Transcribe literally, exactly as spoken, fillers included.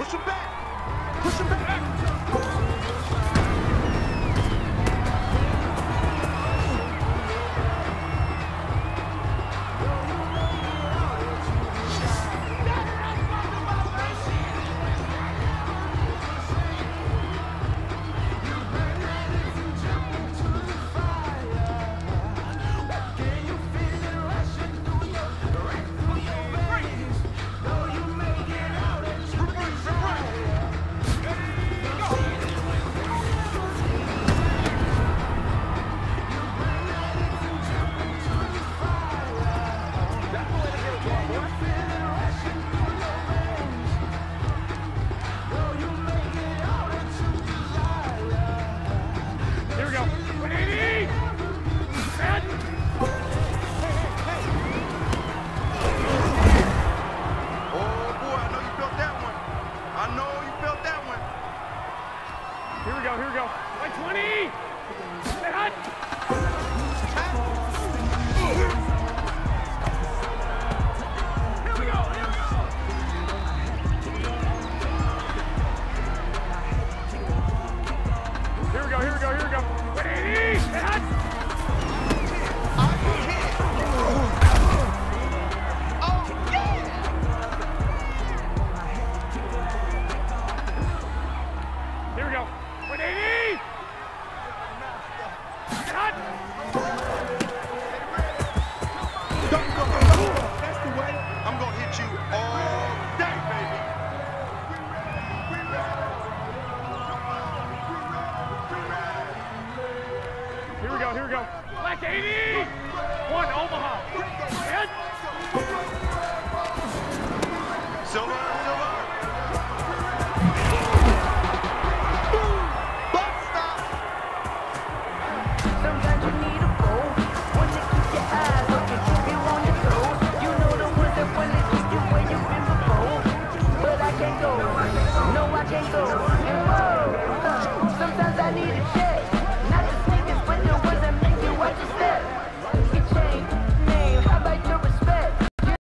Push him back. Push him back. Here we go, here we go. one twenty! Stay hot! Here we go, here we go! Here we go, here we go, here we go. one eighty! Stay hot! Here we go. one eighty! Cut! Don't go, go. That's the way. I'm gonna hit you all day, baby. Here we go, here we go. Black eighty!